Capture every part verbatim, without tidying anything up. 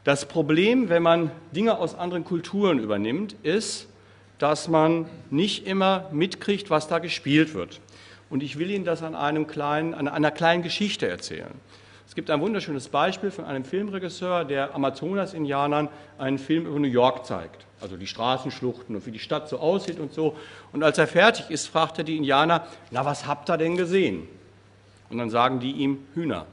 Das Problem, wenn man Dinge aus anderen Kulturen übernimmt, ist, dass man nicht immer mitkriegt, was da gespielt wird. Und ich will Ihnen das an, einem kleinen, an einer kleinen Geschichte erzählen. Es gibt ein wunderschönes Beispiel von einem Filmregisseur, der Amazonas-Indianern einen Film über New York zeigt. Also die Straßenschluchten und wie die Stadt so aussieht und so. Und als er fertig ist, fragt er die Indianer, na, was habt ihr denn gesehen? Und dann sagen die ihm Hühner.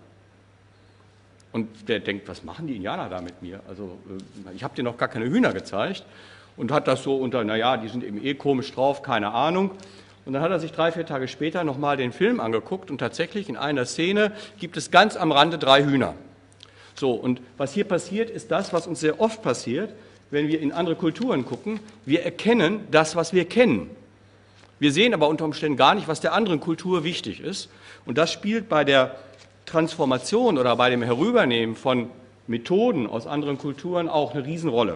Und der denkt, was machen die Indianer da mit mir? Also ich habe dir noch gar keine Hühner gezeigt. Und hat das so unter, naja, die sind eben eh komisch drauf, keine Ahnung. Und dann hat er sich drei, vier Tage später nochmal den Film angeguckt und tatsächlich in einer Szene gibt es ganz am Rande drei Hühner. So, und was hier passiert, ist das, was uns sehr oft passiert, wenn wir in andere Kulturen gucken. Wir erkennen das, was wir kennen. Wir sehen aber unter Umständen gar nicht, was der anderen Kultur wichtig ist. Und das spielt bei der Transformation oder bei dem Herübernehmen von Methoden aus anderen Kulturen auch eine Riesenrolle.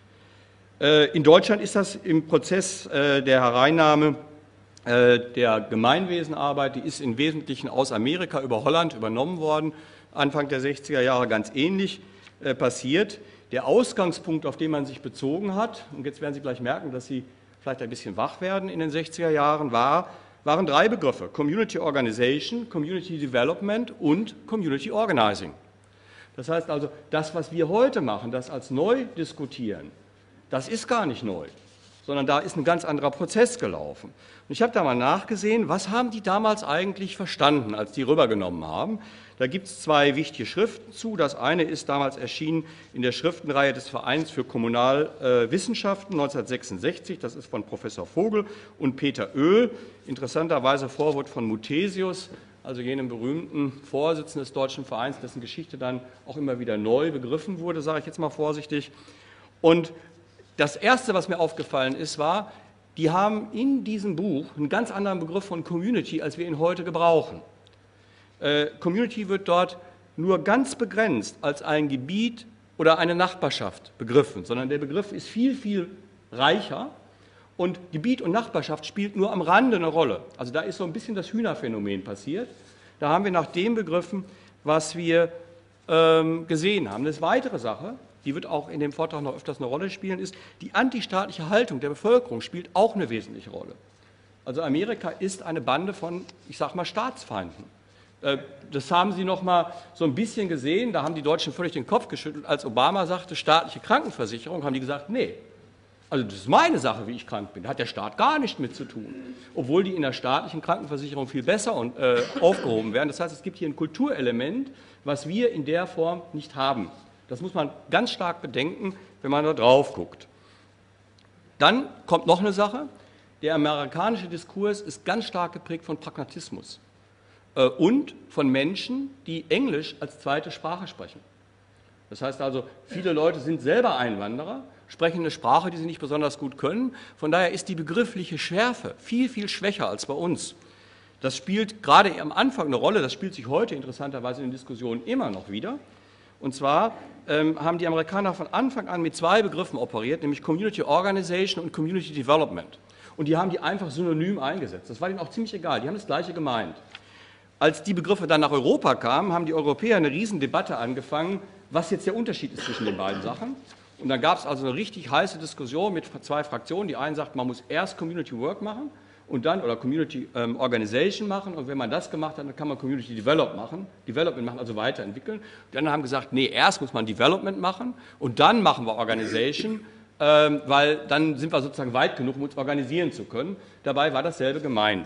In Deutschland ist das im Prozess der Hereinnahme der Gemeinwesenarbeit, die ist im Wesentlichen aus Amerika über Holland übernommen worden, Anfang der sechziger Jahre ganz ähnlich passiert. Der Ausgangspunkt, auf den man sich bezogen hat, und jetzt werden Sie gleich merken, dass Sie vielleicht ein bisschen wach werden in den sechziger Jahren, war, waren drei Begriffe: Community Organization, Community Development und Community Organizing. Das heißt also, das, was wir heute machen, das als neu diskutieren, das ist gar nicht neu, sondern da ist ein ganz anderer Prozess gelaufen. Und ich habe da mal nachgesehen, was haben die damals eigentlich verstanden, als die rübergenommen haben. Da gibt es zwei wichtige Schriften zu. Das eine ist damals erschienen in der Schriftenreihe des Vereins für Kommunalwissenschaften neunzehnhundertsechsundsechzig. Das ist von Professor Vogel und Peter Oehl. Interessanterweise Vorwort von Muthesius, also jenem berühmten Vorsitzenden des Deutschen Vereins, dessen Geschichte dann auch immer wieder neu begriffen wurde, sage ich jetzt mal vorsichtig. Und das Erste, was mir aufgefallen ist, war, die haben in diesem Buch einen ganz anderen Begriff von Community, als wir ihn heute gebrauchen. Äh, Community wird dort nur ganz begrenzt als ein Gebiet oder eine Nachbarschaft begriffen, sondern der Begriff ist viel, viel reicher und Gebiet und Nachbarschaft spielt nur am Rande eine Rolle. Also da ist so ein bisschen das Hühnerphänomen passiert. Da haben wir nach dem begriffen, was wir ähm, gesehen haben. Das ist eine weitere Sache, die wird auch in dem Vortrag noch öfters eine Rolle spielen, ist, die antistaatliche Haltung der Bevölkerung spielt auch eine wesentliche Rolle. Also Amerika ist eine Bande von, ich sage mal, Staatsfeinden. Das haben Sie noch mal so ein bisschen gesehen, da haben die Deutschen völlig den Kopf geschüttelt, als Obama sagte, staatliche Krankenversicherung, haben die gesagt, nee, also das ist meine Sache, wie ich krank bin, da hat der Staat gar nichts mit zu tun, obwohl die in der staatlichen Krankenversicherung viel besser und, äh, aufgehoben werden. Das heißt, es gibt hier ein Kulturelement, was wir in der Form nicht haben. Das muss man ganz stark bedenken, wenn man da drauf guckt. Dann kommt noch eine Sache. Der amerikanische Diskurs ist ganz stark geprägt von Pragmatismus äh, und von Menschen, die Englisch als zweite Sprache sprechen. Das heißt also, viele Leute sind selber Einwanderer, sprechen eine Sprache, die sie nicht besonders gut können. Von daher ist die begriffliche Schärfe viel, viel schwächer als bei uns. Das spielt gerade am Anfang eine Rolle, das spielt sich heute interessanterweise in den Diskussionen immer noch wieder. Und zwar ähm, haben die Amerikaner von Anfang an mit zwei Begriffen operiert, nämlich Community Organization und Community Development. Und die haben die einfach synonym eingesetzt. Das war ihnen auch ziemlich egal, die haben das Gleiche gemeint. Als die Begriffe dann nach Europa kamen, haben die Europäer eine Riesendebatte angefangen, was jetzt der Unterschied ist zwischen den beiden Sachen. Und dann gab es also eine richtig heiße Diskussion mit zwei Fraktionen. Die einen sagten, man muss erst Community Work machen und dann, oder Community ähm, Organization machen, und wenn man das gemacht hat, dann kann man Community Develop machen, Development machen, also weiterentwickeln. Die anderen haben gesagt, nee, erst muss man Development machen und dann machen wir Organization, ähm, weil dann sind wir sozusagen weit genug, um uns organisieren zu können. Dabei war dasselbe gemeint.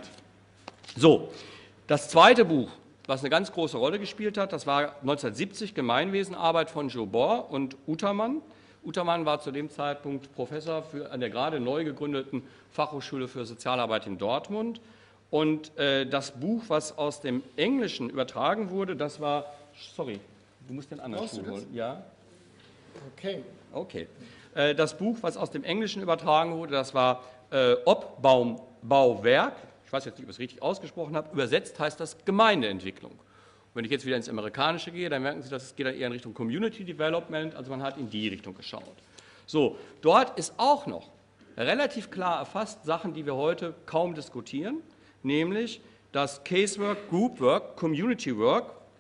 So, das zweite Buch, was eine ganz große Rolle gespielt hat, das war neunzehnhundertsiebzig Gemeinwesenarbeit von Jobor und Utermann. Utermann war zu dem Zeitpunkt Professor für, an der gerade neu gegründeten Fachhochschule für Sozialarbeit in Dortmund. Und äh, das Buch, was aus dem Englischen übertragen wurde, das war, sorry, du musst den anderen Stuhl holen. Ja? Okay. Okay. Äh, das Buch, was aus dem Englischen übertragen wurde, das war äh, Obbaum-Bauwerk. Ich weiß jetzt nicht, ob ich es richtig ausgesprochen habe. Übersetzt heißt das Gemeindeentwicklung. Wenn ich jetzt wieder ins Amerikanische gehe, dann merken Sie, dass es geht dann eher in Richtung Community Development, also man hat in die Richtung geschaut. So, dort ist auch noch relativ klar erfasst Sachen, die wir heute kaum diskutieren, nämlich dass Casework, Groupwork, Community Work,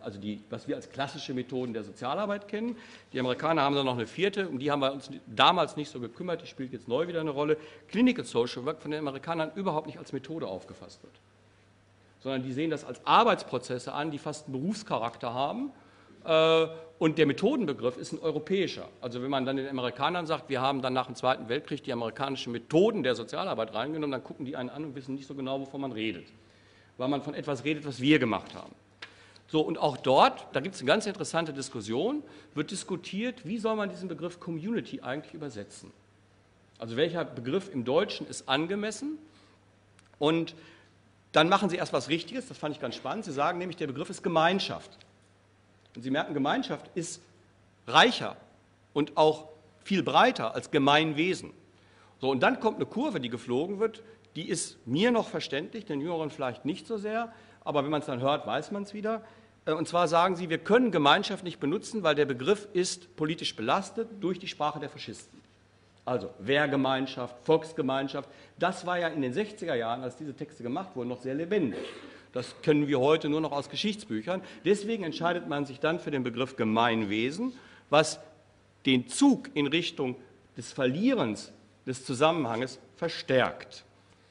also die, was wir als klassische Methoden der Sozialarbeit kennen. Die Amerikaner haben dann noch eine vierte, um die haben wir uns damals nicht so gekümmert, die spielt jetzt neu wieder eine Rolle. Clinical Social Work von den Amerikanern überhaupt nicht als Methode aufgefasst wird, sondern die sehen das als Arbeitsprozesse an, die fast einen Berufscharakter haben. Und der Methodenbegriff ist ein europäischer. Also wenn man dann den Amerikanern sagt, wir haben dann nach dem Zweiten Weltkrieg die amerikanischen Methoden der Sozialarbeit reingenommen, dann gucken die einen an und wissen nicht so genau, wovon man redet, weil man von etwas redet, was wir gemacht haben. So, und auch dort, da gibt es eine ganz interessante Diskussion, wird diskutiert, wie soll man diesen Begriff Community eigentlich übersetzen? Also welcher Begriff im Deutschen ist angemessen? Und dann machen Sie erst was Richtiges, das fand ich ganz spannend. Sie sagen nämlich, der Begriff ist Gemeinschaft. Und Sie merken, Gemeinschaft ist reicher und auch viel breiter als Gemeinwesen. So, und dann kommt eine Kurve, die geflogen wird, die ist mir noch verständlich, den Jüngeren vielleicht nicht so sehr, aber wenn man es dann hört, weiß man es wieder. Und zwar sagen Sie, wir können Gemeinschaft nicht benutzen, weil der Begriff ist politisch belastet durch die Sprache der Faschisten. Also Wehrgemeinschaft, Volksgemeinschaft, das war ja in den sechziger Jahren, als diese Texte gemacht wurden, noch sehr lebendig. Das kennen wir heute nur noch aus Geschichtsbüchern. Deswegen entscheidet man sich dann für den Begriff Gemeinwesen, was den Zug in Richtung des Verlierens des Zusammenhanges verstärkt.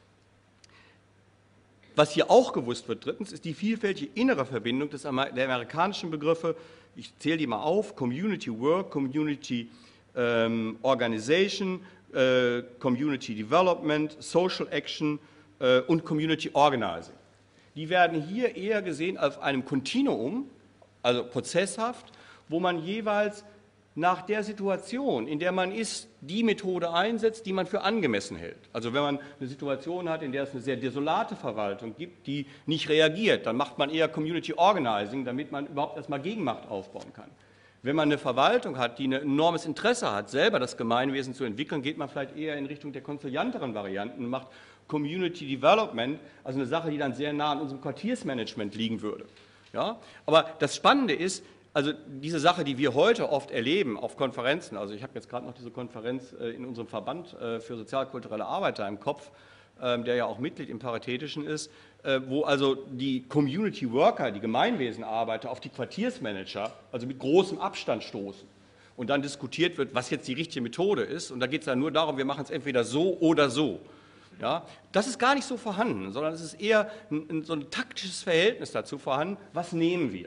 Was hier auch gewusst wird, drittens, ist die vielfältige innere Verbindung des, der amerikanischen Begriffe, ich zähle die mal auf, Community Work, Community ähm, Organization, äh, Community Development, Social Action äh, und Community Organizing. Die werden hier eher gesehen auf einem Kontinuum, also prozesshaft, wo man jeweils nach der Situation, in der man ist, die Methode einsetzt, die man für angemessen hält. Also wenn man eine Situation hat, in der es eine sehr desolate Verwaltung gibt, die nicht reagiert, dann macht man eher Community Organizing, damit man überhaupt erstmal Gegenmacht aufbauen kann. Wenn man eine Verwaltung hat, die ein enormes Interesse hat, selber das Gemeinwesen zu entwickeln, geht man vielleicht eher in Richtung der konzilianteren Varianten und macht Community Development, also eine Sache, die dann sehr nah an unserem Quartiersmanagement liegen würde. Ja? Aber das Spannende ist, also diese Sache, die wir heute oft erleben auf Konferenzen, also ich habe jetzt gerade noch diese Konferenz in unserem Verband für sozialkulturelle Arbeit da im Kopf, der ja auch Mitglied im Paritätischen ist, wo also die Community Worker, die Gemeinwesenarbeiter auf die Quartiersmanager, also mit großem Abstand stoßen und dann diskutiert wird, was jetzt die richtige Methode ist. Und da geht es dann nur darum, wir machen es entweder so oder so. Ja, das ist gar nicht so vorhanden, sondern es ist eher ein, so ein taktisches Verhältnis dazu vorhanden, was nehmen wir.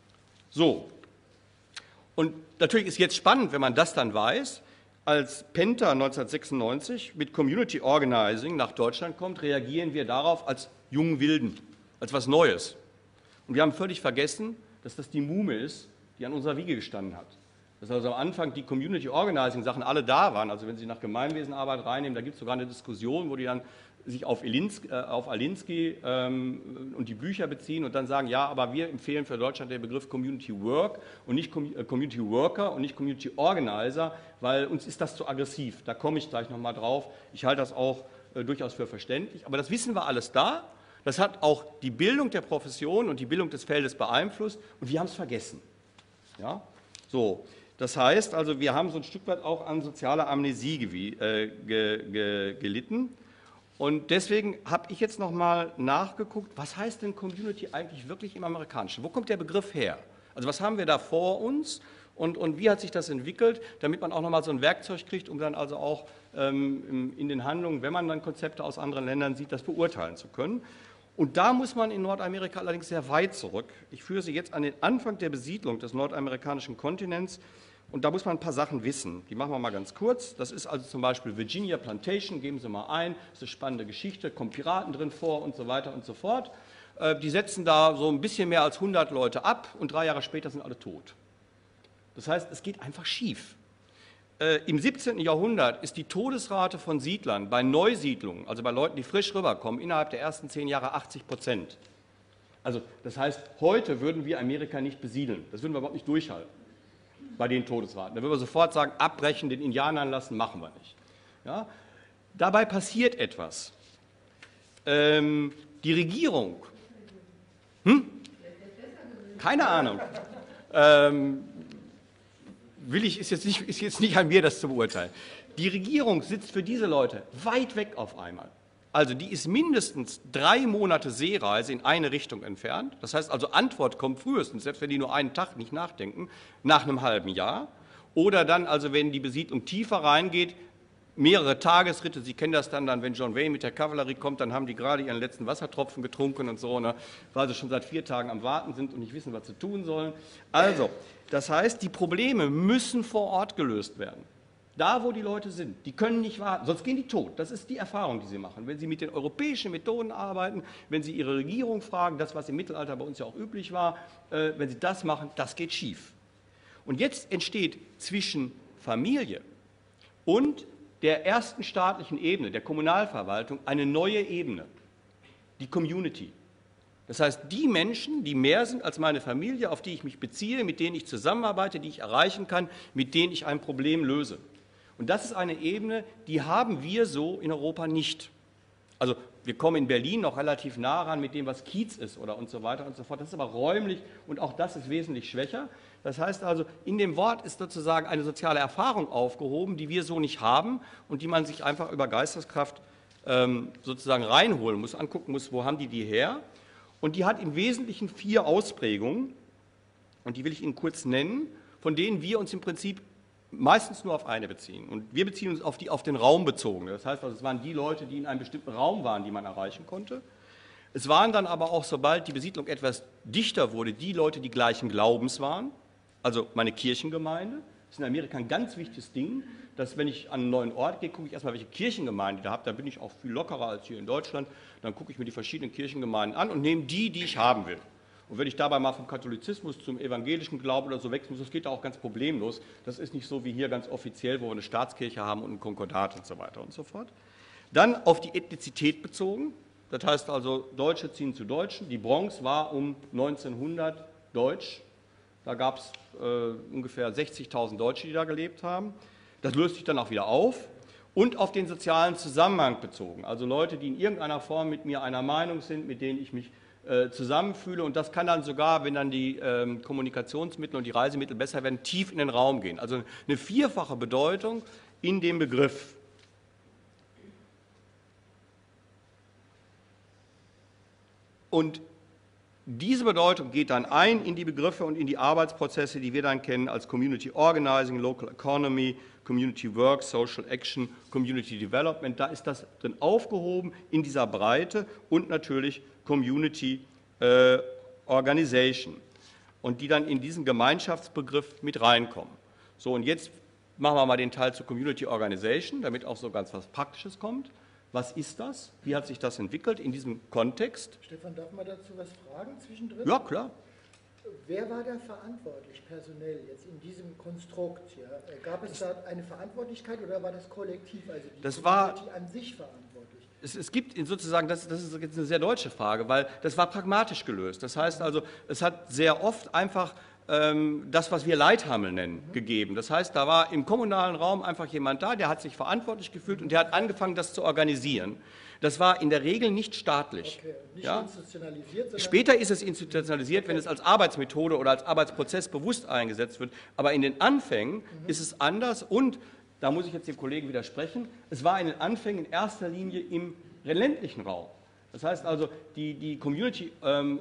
So, und natürlich ist jetzt spannend, wenn man das dann weiß, als Penta neunzehnhundertsechsundneunzig mit Community Organizing nach Deutschland kommt, reagieren wir darauf als jungen Wilden, als was Neues. Und wir haben völlig vergessen, dass das die Muhme ist, die an unserer Wiege gestanden hat. Dass also am Anfang die Community Organizing Sachen alle da waren, also wenn Sie nach Gemeinwesenarbeit reinnehmen, da gibt es sogar eine Diskussion, wo die dann sich auf, Alinsky, äh, auf Alinsky ähm, und die Bücher beziehen und dann sagen, ja, aber wir empfehlen für Deutschland den Begriff Community Work und nicht Com äh, Community Worker und nicht Community Organizer, weil uns ist das zu aggressiv. Da komme ich gleich nochmal drauf. Ich halte das auch äh, durchaus für verständlich, aber das wissen wir alles da. Das hat auch die Bildung der Profession und die Bildung des Feldes beeinflusst und wir haben es vergessen. Ja? So. Das heißt also, wir haben so ein Stück weit auch an sozialer Amnesie äh, ge, ge, gelitten. Und deswegen habe ich jetzt noch mal nachgeguckt, was heißt denn Community eigentlich wirklich im Amerikanischen? Wo kommt der Begriff her? Also was haben wir da vor uns und, und wie hat sich das entwickelt, damit man auch noch mal so ein Werkzeug kriegt, um dann also auch ähm, in den Handlungen, wenn man dann Konzepte aus anderen Ländern sieht, das beurteilen zu können. Und da muss man in Nordamerika allerdings sehr weit zurück. Ich führe Sie jetzt an den Anfang der Besiedlung des nordamerikanischen Kontinents. Und da muss man ein paar Sachen wissen. Die machen wir mal ganz kurz. Das ist also zum Beispiel Virginia Plantation, geben Sie mal ein. Das ist eine spannende Geschichte, kommen Piraten drin vor und so weiter und so fort. Die setzen da so ein bisschen mehr als hundert Leute ab und drei Jahre später sind alle tot. Das heißt, es geht einfach schief. Im siebzehnten Jahrhundert ist die Todesrate von Siedlern bei Neusiedlungen, also bei Leuten, die frisch rüberkommen, innerhalb der ersten zehn Jahre achtzig Prozent. Also das heißt, heute würden wir Amerika nicht besiedeln. Das würden wir überhaupt nicht durchhalten bei den Todesraten. Da würden wir sofort sagen, abbrechen, den Indianern lassen, machen wir nicht. Ja? Dabei passiert etwas. Ähm, die Regierung, hm? Keine Ahnung, ähm, will ich, ist, jetzt nicht, ist jetzt nicht an mir, das zu beurteilen. Die Regierung sitzt für diese Leute weit weg auf einmal. Also die ist mindestens drei Monate Seereise in eine Richtung entfernt. Das heißt also, Antwort kommt frühestens, selbst wenn die nur einen Tag nicht nachdenken, nach einem halben Jahr. Oder dann, also wenn die Besiedlung tiefer reingeht, mehrere Tagesritte. Sie kennen das dann, dann, wenn John Wayne mit der Kavallerie kommt, dann haben die gerade ihren letzten Wassertropfen getrunken und so, ne, weil sie schon seit vier Tagen am Warten sind und nicht wissen, was sie tun sollen. Also, das heißt, die Probleme müssen vor Ort gelöst werden. Da, wo die Leute sind, die können nicht warten, sonst gehen die tot. Das ist die Erfahrung, die sie machen. Wenn sie mit den europäischen Methoden arbeiten, wenn sie ihre Regierung fragen, das, was im Mittelalter bei uns ja auch üblich war, äh, wenn sie das machen, das geht schief. Und jetzt entsteht zwischen Familie und der ersten staatlichen Ebene, der Kommunalverwaltung, eine neue Ebene, die Community. Das heißt, die Menschen, die mehr sind als meine Familie, auf die ich mich beziehe, mit denen ich zusammenarbeite, die ich erreichen kann, mit denen ich ein Problem löse. Und das ist eine Ebene, die haben wir so in Europa nicht. Also wir kommen in Berlin noch relativ nah ran mit dem, was Kiez ist oder und so weiter und so fort. Das ist aber räumlich und auch das ist wesentlich schwächer. Das heißt also, in dem Wort ist sozusagen eine soziale Erfahrung aufgehoben, die wir so nicht haben und die man sich einfach über Geisteskraft ähm, sozusagen reinholen muss, angucken muss, wo haben die die her. Und die hat im Wesentlichen vier Ausprägungen und die will ich Ihnen kurz nennen, von denen wir uns im Prinzip meistens nur auf eine beziehen. Und wir beziehen uns auf die auf den Raum bezogen. Das heißt, also, es waren die Leute, die in einem bestimmten Raum waren, die man erreichen konnte. Es waren dann aber auch, sobald die Besiedlung etwas dichter wurde, die Leute, die gleichen Glaubens waren, also meine Kirchengemeinde. Das ist in Amerika ein ganz wichtiges Ding, dass wenn ich an einen neuen Ort gehe, gucke ich erstmal, welche Kirchengemeinde ich da habe. Da bin ich auch viel lockerer als hier in Deutschland. Dann gucke ich mir die verschiedenen Kirchengemeinden an und nehme die, die ich haben will. Und wenn ich dabei mal vom Katholizismus zum evangelischen Glauben oder so wechseln muss, das geht auch ganz problemlos. Das ist nicht so wie hier ganz offiziell, wo wir eine Staatskirche haben und ein Konkordat und so weiter und so fort. Dann auf die Ethnizität bezogen. Das heißt also, Deutsche ziehen zu Deutschen. Die Bronx war um neunzehnhundert deutsch. Da gab es äh, ungefähr sechzigtausend Deutsche, die da gelebt haben. Das löst sich dann auch wieder auf. Und auf den sozialen Zusammenhang bezogen. Also Leute, die in irgendeiner Form mit mir einer Meinung sind, mit denen ich mich äh, zusammenfühle. Und das kann dann sogar, wenn dann die ähm, Kommunikationsmittel und die Reisemittel besser werden, tief in den Raum gehen. Also eine vierfache Bedeutung in dem Begriff. Und diese Bedeutung geht dann ein in die Begriffe und in die Arbeitsprozesse, die wir dann kennen als Community Organizing, Local Economy, Community Work, Social Action, Community Development. Da ist das drin aufgehoben in dieser Breite und natürlich Community äh, Organization und die dann in diesen Gemeinschaftsbegriff mit reinkommen. So, und jetzt machen wir mal den Teil zur Community Organization, damit auch so ganz was Praktisches kommt. Was ist das? Wie hat sich das entwickelt in diesem Kontext? Stefan, darf man dazu was fragen zwischendrin? Ja, klar. Wer war da verantwortlich personell jetzt in diesem Konstrukt? Ja? Gab es da eine Verantwortlichkeit oder war das kollektiv, also die das Community war, an sich verantwortlich? Es, es gibt sozusagen, das, das ist jetzt eine sehr deutsche Frage, weil das war pragmatisch gelöst. Das heißt also, es hat sehr oft einfach das, was wir Leithammel nennen, gegeben. Das heißt, da war im kommunalen Raum einfach jemand da, der hat sich verantwortlich gefühlt und der hat angefangen, das zu organisieren. Das war in der Regel nicht staatlich. Okay, nicht ja? institutionalisiert, sondern Später ist es institutionalisiert, wenn es als Arbeitsmethode oder als Arbeitsprozess bewusst eingesetzt wird. Aber in den Anfängen mhm. ist es anders und, da muss ich jetzt dem Kollegen widersprechen, es war in den Anfängen in erster Linie im ländlichen Raum. Das heißt also, die, die Community ähm,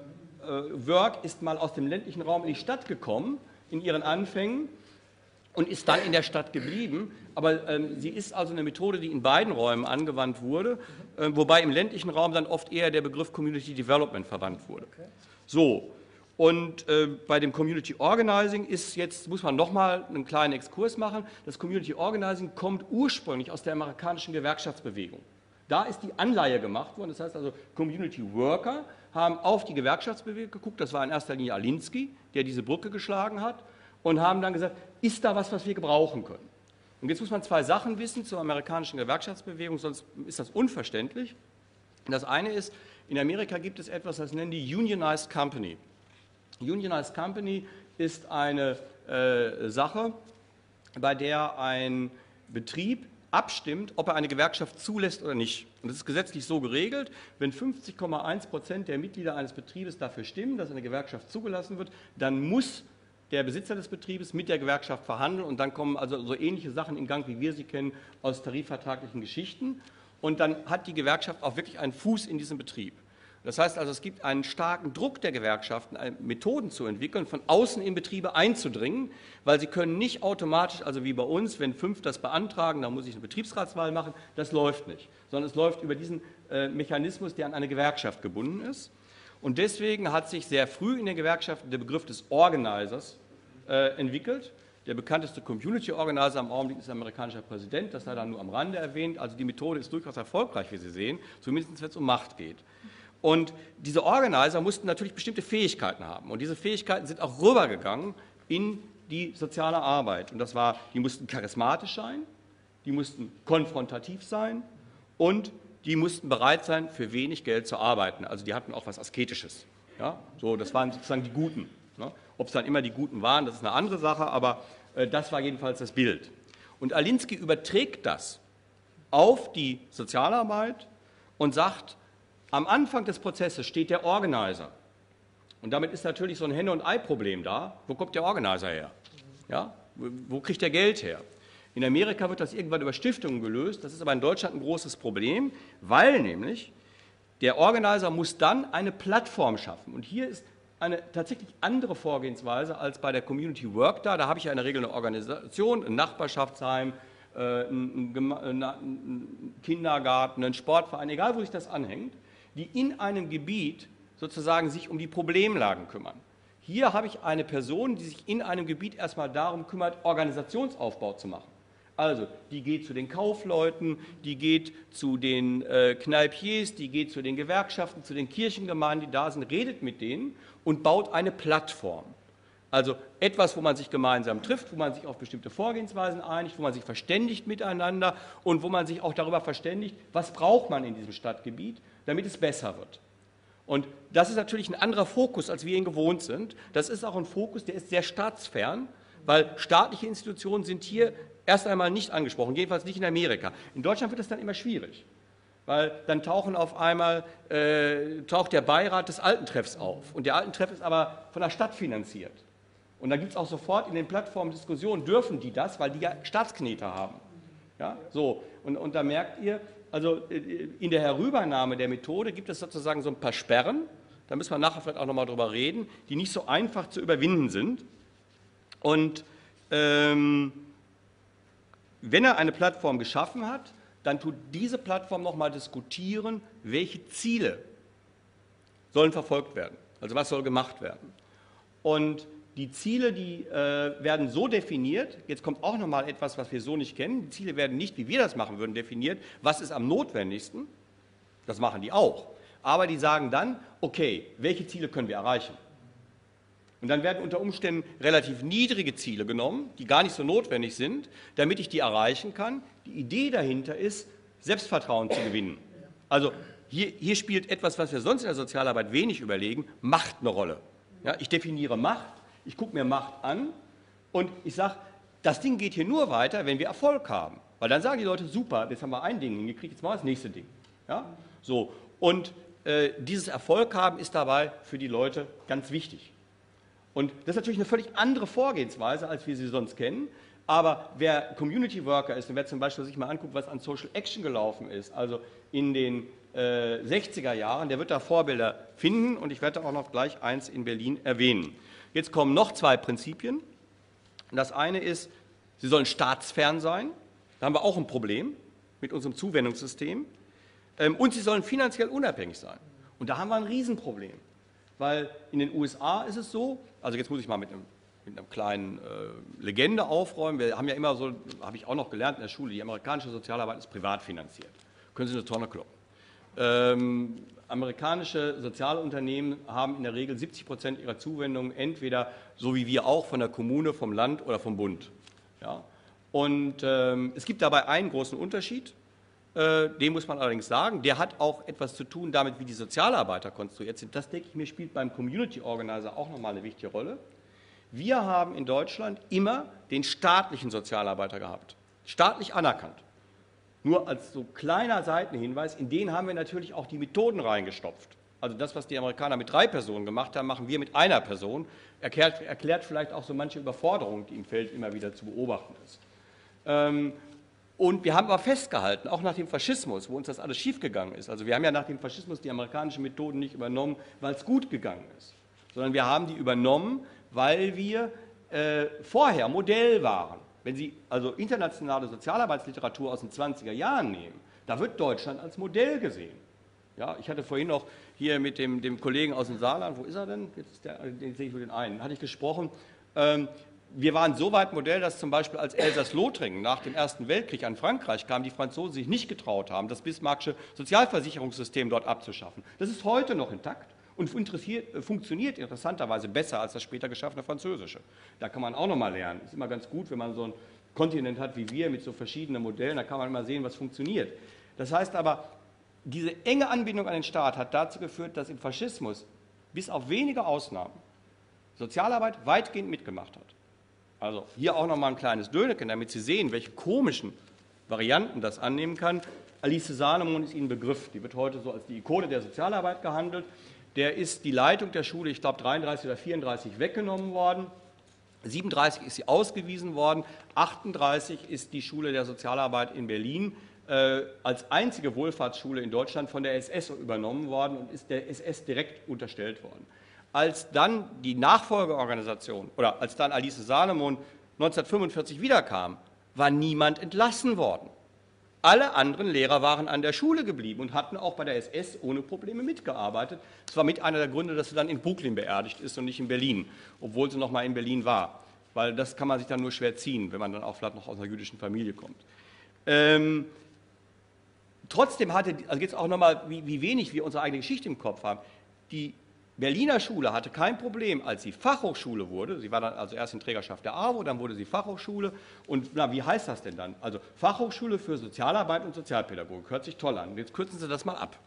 Work ist mal aus dem ländlichen Raum in die Stadt gekommen, in ihren Anfängen, und ist dann in der Stadt geblieben. Aber ähm, sie ist also eine Methode, die in beiden Räumen angewandt wurde, äh, wobei im ländlichen Raum dann oft eher der Begriff Community Development verwandt wurde. So, und äh, bei dem Community Organizing ist jetzt, muss man nochmal einen kleinen Exkurs machen, das Community Organizing kommt ursprünglich aus der amerikanischen Gewerkschaftsbewegung. Da ist die Anleihe gemacht worden, das heißt also Community Worker haben auf die Gewerkschaftsbewegung geguckt, das war in erster Linie Alinsky, der diese Brücke geschlagen hat, und haben dann gesagt, ist da was, was wir gebrauchen können? Und jetzt muss man zwei Sachen wissen zur amerikanischen Gewerkschaftsbewegung, sonst ist das unverständlich. Das eine ist, in Amerika gibt es etwas, das nennen die Unionized Company. Unionized Company ist eine äh, Sache, bei der ein Betrieb abstimmt, ob er eine Gewerkschaft zulässt oder nicht. Und das ist gesetzlich so geregelt, wenn fünfzig Komma eins Prozent der Mitglieder eines Betriebes dafür stimmen, dass eine Gewerkschaft zugelassen wird, dann muss der Besitzer des Betriebes mit der Gewerkschaft verhandeln und dann kommen also so ähnliche Sachen in Gang, wie wir sie kennen aus tarifvertraglichen Geschichten. und dann hat die Gewerkschaft auch wirklich einen Fuß in diesem Betrieb. Das heißt also, es gibt einen starken Druck der Gewerkschaften, Methoden zu entwickeln, von außen in Betriebe einzudringen, weil sie können nicht automatisch, also wie bei uns, wenn fünf das beantragen, dann muss ich eine Betriebsratswahl machen, das läuft nicht, sondern es läuft über diesen äh, Mechanismus, der an eine Gewerkschaft gebunden ist. Und deswegen hat sich sehr früh in den Gewerkschaften der Begriff des Organizers äh, entwickelt. Der bekannteste Community Organizer am Augenblick ist der amerikanische Präsident, das sei dann nur am Rande erwähnt. Also die Methode ist durchaus erfolgreich, wie Sie sehen, zumindest wenn es um Macht geht. Und diese Organizer mussten natürlich bestimmte Fähigkeiten haben. Und diese Fähigkeiten sind auch rübergegangen in die soziale Arbeit. Und das war, die mussten charismatisch sein, die mussten konfrontativ sein und die mussten bereit sein, für wenig Geld zu arbeiten. Also die hatten auch was Asketisches. Ja? So, das waren sozusagen die Guten. Ne? Ob es dann immer die Guten waren, das ist eine andere Sache, aber äh, das war jedenfalls das Bild. Und Alinsky überträgt das auf die Sozialarbeit und sagt, am Anfang des Prozesses steht der Organizer. Und damit ist natürlich so ein Henne- und Ei-Problem da. Wo kommt der Organizer her? Ja? Wo kriegt der Geld her? In Amerika wird das irgendwann über Stiftungen gelöst. Das ist aber in Deutschland ein großes Problem, weil nämlich der Organizer muss dann eine Plattform schaffen. Und hier ist eine tatsächlich andere Vorgehensweise als bei der Community Work da. Da habe ich ja in der Regel eine Organisation, ein Nachbarschaftsheim, ein Kindergarten, ein Sportverein, egal wo sich das anhängt, die in einem Gebiet sozusagen sich um die Problemlagen kümmern. Hier habe ich eine Person, die sich in einem Gebiet erstmal darum kümmert, Organisationsaufbau zu machen. Also, die geht zu den Kaufleuten, die geht zu den äh, Kneipiers, die geht zu den Gewerkschaften, zu den Kirchengemeinden, die da sind, redet mit denen und baut eine Plattform. Also etwas, wo man sich gemeinsam trifft, wo man sich auf bestimmte Vorgehensweisen einigt, wo man sich verständigt miteinander und wo man sich auch darüber verständigt, was braucht man in diesem Stadtgebiet, damit es besser wird. Und das ist natürlich ein anderer Fokus, als wir ihn gewohnt sind. Das ist auch ein Fokus, der ist sehr staatsfern, weil staatliche Institutionen sind hier erst einmal nicht angesprochen, jedenfalls nicht in Amerika. In Deutschland wird das dann immer schwierig, weil dann tauchen auf einmal, äh, taucht der Beirat des Altentreffs auf und der Altentreff ist aber von der Stadt finanziert. Und dann gibt es auch sofort in den Plattformen Diskussionen, dürfen die das, weil die ja Staatsknete haben. Ja, so. Und, und da merkt ihr, also in der Herübernahme der Methode gibt es sozusagen so ein paar Sperren, da müssen wir nachher vielleicht auch nochmal drüber reden, die nicht so einfach zu überwinden sind. Und ähm, wenn er eine Plattform geschaffen hat, dann tut diese Plattform nochmal diskutieren, welche Ziele sollen verfolgt werden, also was soll gemacht werden. Und die Ziele, die äh, werden so definiert, jetzt kommt auch nochmal etwas, was wir so nicht kennen, die Ziele werden nicht, wie wir das machen würden, definiert, was ist am notwendigsten, das machen die auch, aber die sagen dann, okay, welche Ziele können wir erreichen? Und dann werden unter Umständen relativ niedrige Ziele genommen, die gar nicht so notwendig sind, damit ich die erreichen kann. Die Idee dahinter ist, Selbstvertrauen zu gewinnen. Also hier, hier spielt etwas, was wir sonst in der Sozialarbeit wenig überlegen, Macht eine Rolle. Ja, ich definiere Macht, ich gucke mir Macht an und ich sage, das Ding geht hier nur weiter, wenn wir Erfolg haben. Weil dann sagen die Leute, super, jetzt haben wir ein Ding hingekriegt, jetzt machen wir das nächste Ding. Ja? So. Und äh, dieses Erfolg haben ist dabei für die Leute ganz wichtig. Und das ist natürlich eine völlig andere Vorgehensweise, als wir sie sonst kennen. Aber wer Community Worker ist und wer zum Beispiel sich mal anguckt, was an Social Action gelaufen ist, also in den äh, sechziger Jahren, der wird da Vorbilder finden und ich werde auch noch gleich eins in Berlin erwähnen. Jetzt kommen noch zwei Prinzipien. Das eine ist, sie sollen staatsfern sein. Da haben wir auch ein Problem mit unserem Zuwendungssystem. Und sie sollen finanziell unabhängig sein. Und da haben wir ein Riesenproblem. Weil in den U S A ist es so, also jetzt muss ich mal mit einem, mit einer kleinen äh, Legende aufräumen. Wir haben ja immer so, habe ich auch noch gelernt in der Schule, die amerikanische Sozialarbeit ist privat finanziert. Können Sie eine Tonne kloppen. Ähm, amerikanische Sozialunternehmen haben in der Regel siebzig Prozent ihrer Zuwendungen entweder, so wie wir auch, von der Kommune, vom Land oder vom Bund. Ja? Und ähm, es gibt dabei einen großen Unterschied, äh, den muss man allerdings sagen, der hat auch etwas zu tun damit, wie die Sozialarbeiter konstruiert sind. Das, denke ich mir, spielt beim Community Organizer auch nochmal eine wichtige Rolle. Wir haben in Deutschland immer den staatlichen Sozialarbeiter gehabt, staatlich anerkannt. Nur als so kleiner Seitenhinweis, in den haben wir natürlich auch die Methoden reingestopft. Also das, was die Amerikaner mit drei Personen gemacht haben, machen wir mit einer Person. Erklärt, erklärt vielleicht auch so manche Überforderung, die im Feld immer wieder zu beobachten ist. Ähm, Und wir haben aber festgehalten, auch nach dem Faschismus, wo uns das alles schiefgegangen ist. Also wir haben ja nach dem Faschismus die amerikanischen Methoden nicht übernommen, weil es gut gegangen ist, sondern wir haben die übernommen, weil wir äh, vorher Modell waren. Wenn Sie also internationale Sozialarbeitsliteratur aus den zwanziger Jahren nehmen, da wird Deutschland als Modell gesehen. Ja, ich hatte vorhin noch hier mit dem, dem Kollegen aus dem Saarland, wo ist er denn? Jetzt ist der, den sehe ich nur den einen, hatte ich gesprochen. Ähm, Wir waren so weit Modell, dass zum Beispiel als Elsass-Lothringen nach dem Ersten Weltkrieg an Frankreich kam, die Franzosen sich nicht getraut haben, das bismarckische Sozialversicherungssystem dort abzuschaffen. Das ist heute noch intakt und funktioniert interessanterweise besser als das später geschaffene Französische. Da kann man auch noch mal lernen. Es ist immer ganz gut, wenn man so einen Kontinent hat wie wir mit so verschiedenen Modellen, da kann man immer sehen, was funktioniert. Das heißt aber, diese enge Anbindung an den Staat hat dazu geführt, dass im Faschismus bis auf wenige Ausnahmen Sozialarbeit weitgehend mitgemacht hat. Also hier auch noch mal ein kleines Döneken, damit Sie sehen, welche komischen Varianten das annehmen kann. Alice Salomon ist Ihnen Begriff. Die wird heute so als die Ikone der Sozialarbeit gehandelt. Der ist die Leitung der Schule, ich glaube dreiunddreißig oder vierunddreißig, weggenommen worden. siebenunddreißig ist sie ausgewiesen worden. achtunddreißig ist die Schule der Sozialarbeit in Berlin äh, als einzige Wohlfahrtsschule in Deutschland von der S S übernommen worden und ist der S S direkt unterstellt worden. Als dann die Nachfolgeorganisation oder als dann Alice Salomon neunzehnhundertfünfundvierzig wiederkam, war niemand entlassen worden. Alle anderen Lehrer waren an der Schule geblieben und hatten auch bei der S S ohne Probleme mitgearbeitet. Das war mit einer der Gründe, dass sie dann in Brooklyn beerdigt ist und nicht in Berlin, obwohl sie noch mal in Berlin war. Weil das kann man sich dann nur schwer ziehen, wenn man dann auch vielleicht noch aus einer jüdischen Familie kommt. Ähm, trotzdem hatte, also jetzt auch noch mal, wie, wie wenig wir unsere eigene Geschichte im Kopf haben, die Berliner Schule hatte kein Problem, als sie Fachhochschule wurde. Sie war dann also erst in Trägerschaft der AWO, dann wurde sie Fachhochschule. Und na, wie heißt das denn dann? Also Fachhochschule für Sozialarbeit und Sozialpädagogik. Hört sich toll an. Jetzt kürzen Sie das mal ab.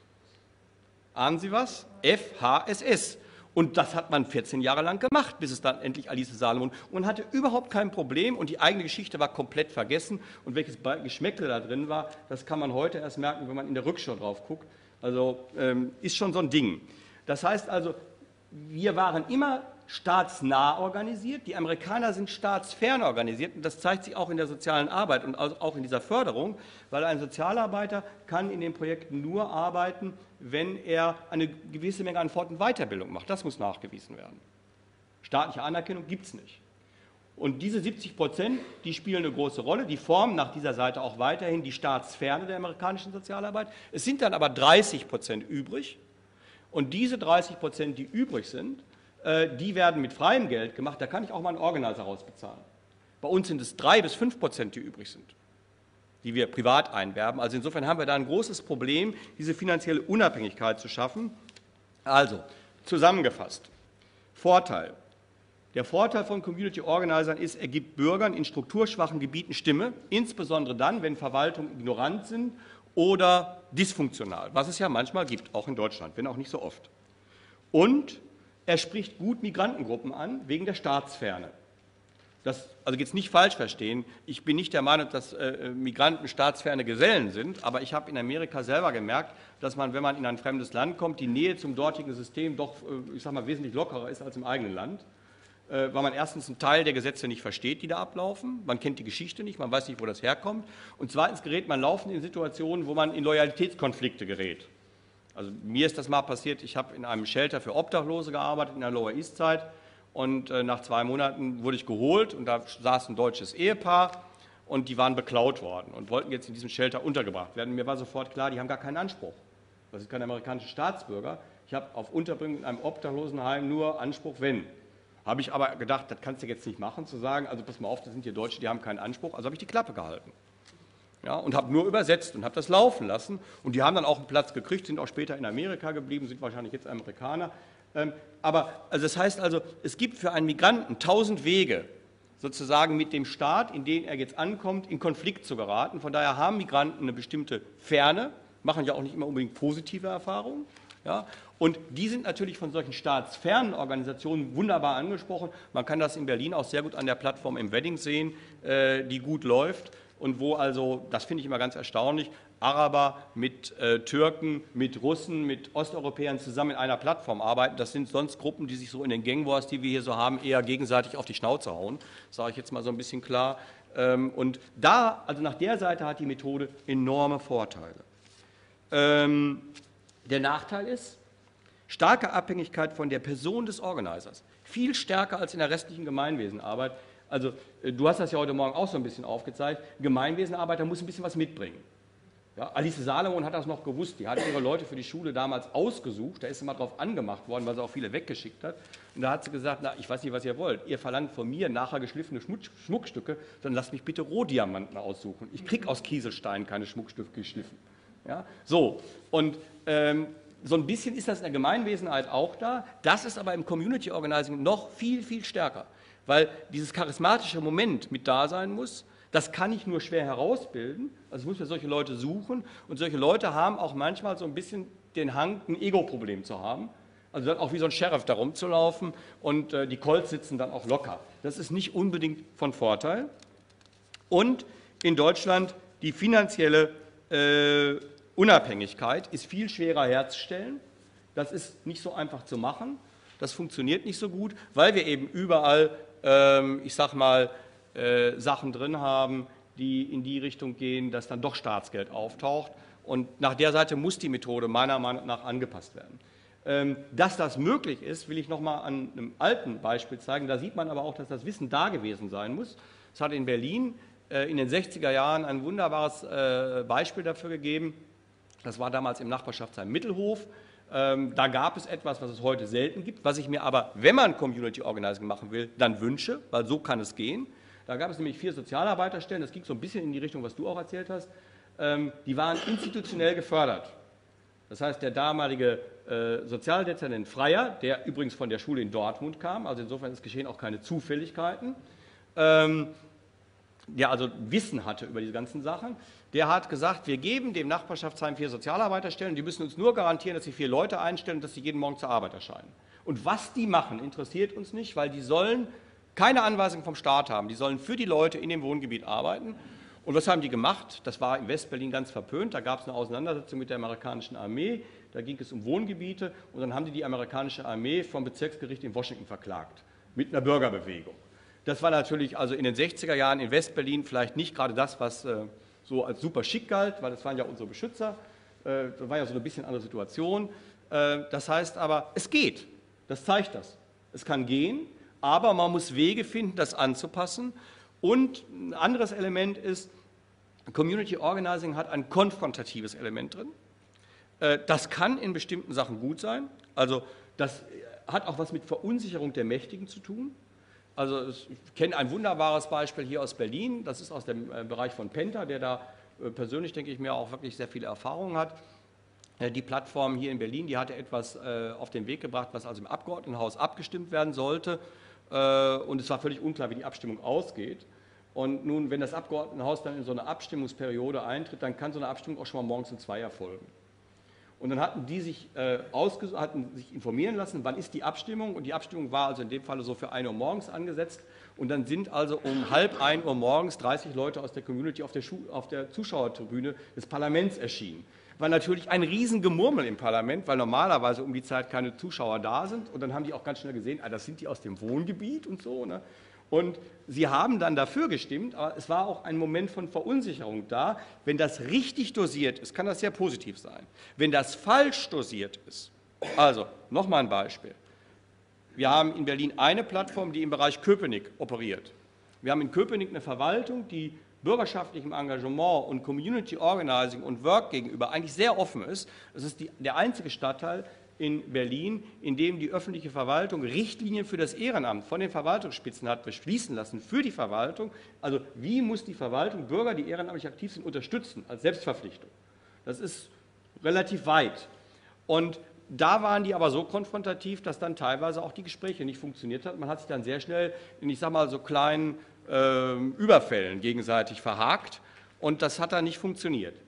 Ahnen Sie was? F H S S. Und das hat man vierzehn Jahre lang gemacht, bis es dann endlich Alice Salomon. Und man hatte überhaupt kein Problem und die eigene Geschichte war komplett vergessen. Und welches Geschmäckle da drin war, das kann man heute erst merken, wenn man in der Rückschau drauf guckt. Also ähm, ist schon so ein Ding. Das heißt also, wir waren immer staatsnah organisiert, die Amerikaner sind staatsfern organisiert und das zeigt sich auch in der sozialen Arbeit und auch in dieser Förderung, weil ein Sozialarbeiter kann in den Projekten nur arbeiten, wenn er eine gewisse Menge an Fort- und Weiterbildung macht. Das muss nachgewiesen werden. Staatliche Anerkennung gibt es nicht. Und diese siebzig Prozent, die spielen eine große Rolle, die formen nach dieser Seite auch weiterhin die Staatsferne der amerikanischen Sozialarbeit. Es sind dann aber dreißig Prozent übrig. Und diese dreißig Prozent, die übrig sind, die werden mit freiem Geld gemacht. Da kann ich auch mal einen Organizer rausbezahlen. Bei uns sind es drei bis fünf Prozent, die übrig sind, die wir privat einwerben. Also insofern haben wir da ein großes Problem, diese finanzielle Unabhängigkeit zu schaffen. Also, zusammengefasst, Vorteil. Der Vorteil von Community Organizern ist, er gibt Bürgern in strukturschwachen Gebieten Stimme, insbesondere dann, wenn Verwaltungen ignorant sind oder dysfunktional, was es ja manchmal gibt, auch in Deutschland, wenn auch nicht so oft. Und er spricht gut Migrantengruppen an, wegen der Staatsferne. Das, also jetzt nicht falsch verstehen, ich bin nicht der Meinung, dass äh, Migranten staatsferne Gesellen sind, aber ich habe in Amerika selber gemerkt, dass man, wenn man in ein fremdes Land kommt, die Nähe zum dortigen System doch, äh, ich sage mal, wesentlich lockerer ist als im eigenen Land. Weil man erstens einen Teil der Gesetze nicht versteht, die da ablaufen, man kennt die Geschichte nicht, man weiß nicht, wo das herkommt, und zweitens gerät man laufend in Situationen, wo man in Loyalitätskonflikte gerät. Also mir ist das mal passiert, ich habe in einem Shelter für Obdachlose gearbeitet in der Lower East Side und nach zwei Monaten wurde ich geholt und da saß ein deutsches Ehepaar und die waren beklaut worden und wollten jetzt in diesem Shelter untergebracht werden. Mir war sofort klar, die haben gar keinen Anspruch. Das sind keine amerikanischen Staatsbürger. Ich habe auf Unterbringung in einem Obdachlosenheim nur Anspruch, wenn. Habe ich aber gedacht, das kannst du jetzt nicht machen, zu sagen, also pass mal auf, das sind hier Deutsche, die haben keinen Anspruch, also habe ich die Klappe gehalten. Ja, und habe nur übersetzt und habe das laufen lassen. Und die haben dann auch einen Platz gekriegt, sind auch später in Amerika geblieben, sind wahrscheinlich jetzt Amerikaner. Ähm, aber also das heißt also, es gibt für einen Migranten tausend Wege, sozusagen mit dem Staat, in den er jetzt ankommt, in Konflikt zu geraten. Von daher haben Migranten eine bestimmte Ferne, machen ja auch nicht immer unbedingt positive Erfahrungen. Ja, und die sind natürlich von solchen staatsfernen Organisationen wunderbar angesprochen. Man kann das in Berlin auch sehr gut an der Plattform Embedding sehen, äh, die gut läuft. und wo also, das finde ich immer ganz erstaunlich, Araber mit äh, Türken, mit Russen, mit Osteuropäern zusammen in einer Plattform arbeiten. Das sind sonst Gruppen, die sich so in den Gangwars, die wir hier so haben, eher gegenseitig auf die Schnauze hauen, sage ich jetzt mal so ein bisschen klar. Ähm, und da, also nach der Seite hat die Methode enorme Vorteile. Ähm, der Nachteil ist, starke Abhängigkeit von der Person des Organisers, viel stärker als in der restlichen Gemeinwesenarbeit. Also du hast das ja heute Morgen auch so ein bisschen aufgezeigt, Gemeinwesenarbeiter muss ein bisschen was mitbringen. Ja, Alice Salomon hat das noch gewusst, die hat ihre Leute für die Schule damals ausgesucht, da ist sie mal drauf angemacht worden, weil sie auch viele weggeschickt hat. Und da hat sie gesagt, na, ich weiß nicht, was ihr wollt, ihr verlangt von mir nachher geschliffene Schmuckstücke, dann lasst mich bitte Rohdiamanten aussuchen. Ich kriege aus Kieselstein keine Schmuckstücke geschliffen. Ja, so, und ähm, so ein bisschen ist das in der Gemeinwesenheit auch da, das ist aber im Community Organizing noch viel, viel stärker, weil dieses charismatische Moment mit da sein muss. Das kann ich nur schwer herausbilden, also ich muss mir solche Leute suchen und solche Leute haben auch manchmal so ein bisschen den Hang, ein Ego-Problem zu haben, also dann auch wie so ein Sheriff da rumzulaufen und äh, die Colts sitzen dann auch locker. Das ist nicht unbedingt von Vorteil. Und in Deutschland die finanzielle äh, Unabhängigkeit ist viel schwerer herzustellen, das ist nicht so einfach zu machen, das funktioniert nicht so gut, weil wir eben überall, ähm, ich sag mal, Äh, Sachen drin haben, die in die Richtung gehen, dass dann doch Staatsgeld auftaucht. Und nach der Seite muss die Methode meiner Meinung nach angepasst werden. Ähm, dass das möglich ist, will ich noch mal an einem alten Beispiel zeigen. Da sieht man aber auch, dass das Wissen da gewesen sein muss. Es hat in Berlin äh, in den sechziger Jahren ein wunderbares äh, Beispiel dafür gegeben. Das war damals im Nachbarschaftsheim Mittelhof. Ähm, da gab es etwas, was es heute selten gibt, was ich mir aber, wenn man Community Organizing machen will, dann wünsche, weil so kann es gehen. Da gab es nämlich vier Sozialarbeiterstellen, das ging so ein bisschen in die Richtung, was du auch erzählt hast, ähm, die waren institutionell gefördert. Das heißt, der damalige äh, Sozialdezernent Freier, der übrigens von der Schule in Dortmund kam, also insofern ist geschehen auch keine Zufälligkeiten, ähm, der also Wissen hatte über diese ganzen Sachen, der hat gesagt, wir geben dem Nachbarschaftsheim vier Sozialarbeiterstellen, die müssen uns nur garantieren, dass sie vier Leute einstellen und dass sie jeden Morgen zur Arbeit erscheinen. Und was die machen, interessiert uns nicht, weil die sollen keine Anweisung vom Staat haben. Die sollen für die Leute in dem Wohngebiet arbeiten. Und was haben die gemacht? Das war in Westberlin ganz verpönt. Da gab es eine Auseinandersetzung mit der amerikanischen Armee. Da ging es um Wohngebiete. Und dann haben die die amerikanische Armee vom Bezirksgericht in Washington verklagt. Mit einer Bürgerbewegung. Das war natürlich also in den sechziger Jahren in Westberlin vielleicht nicht gerade das, was äh, so als super schick galt, weil das waren ja unsere Beschützer. Äh, das war ja so eine bisschen andere Situation. Äh, das heißt aber, es geht. Das zeigt das. Es kann gehen. Aber man muss Wege finden, das anzupassen. Und ein anderes Element ist, Community Organizing hat ein konfrontatives Element drin. Das kann in bestimmten Sachen gut sein. Also das hat auch was mit Verunsicherung der Mächtigen zu tun. Also ich kenne ein wunderbares Beispiel hier aus Berlin. Das ist aus dem Bereich von Penta, der da persönlich, denke ich mir, auch wirklich sehr viele Erfahrungen hat. Die Plattform hier in Berlin, die hatte etwas auf den Weg gebracht, was also im Abgeordnetenhaus abgestimmt werden sollte. Und es war völlig unklar, wie die Abstimmung ausgeht. Und nun, wenn das Abgeordnetenhaus dann in so eine Abstimmungsperiode eintritt, dann kann so eine Abstimmung auch schon mal morgens um zwei erfolgen. Und dann hatten die sich, äh, hatten sich informieren lassen, wann ist die Abstimmung. Und die Abstimmung war also in dem Falle so für ein Uhr morgens angesetzt. Und dann sind also um halb ein Uhr morgens dreißig Leute aus der Community auf der, auf der Zuschauertribüne des Parlaments erschienen. War natürlich ein Riesengemurmel im Parlament, weil normalerweise um die Zeit keine Zuschauer da sind. Und dann haben die auch ganz schnell gesehen, ah, das sind die aus dem Wohngebiet und so. Ne? Und sie haben dann dafür gestimmt, aber es war auch ein Moment von Verunsicherung da. Wenn das richtig dosiert ist, kann das sehr positiv sein. Wenn das falsch dosiert ist, also nochmal ein Beispiel. Wir haben in Berlin eine Plattform, die im Bereich Köpenick operiert. Wir haben in Köpenick eine Verwaltung, die bürgerschaftlichem Engagement und Community Organizing und Work gegenüber eigentlich sehr offen ist. Es ist die, der einzige Stadtteil in Berlin, in dem die öffentliche Verwaltung Richtlinien für das Ehrenamt von den Verwaltungsspitzen hat beschließen lassen für die Verwaltung. Also wie muss die Verwaltung Bürger, die ehrenamtlich aktiv sind, unterstützen als Selbstverpflichtung. Das ist relativ weit. Und da waren die aber so konfrontativ, dass dann teilweise auch die Gespräche nicht funktioniert haben. Man hat sich dann sehr schnell in, ich sag mal, so kleinen Überfällen gegenseitig verhakt und das hat dann nicht funktioniert.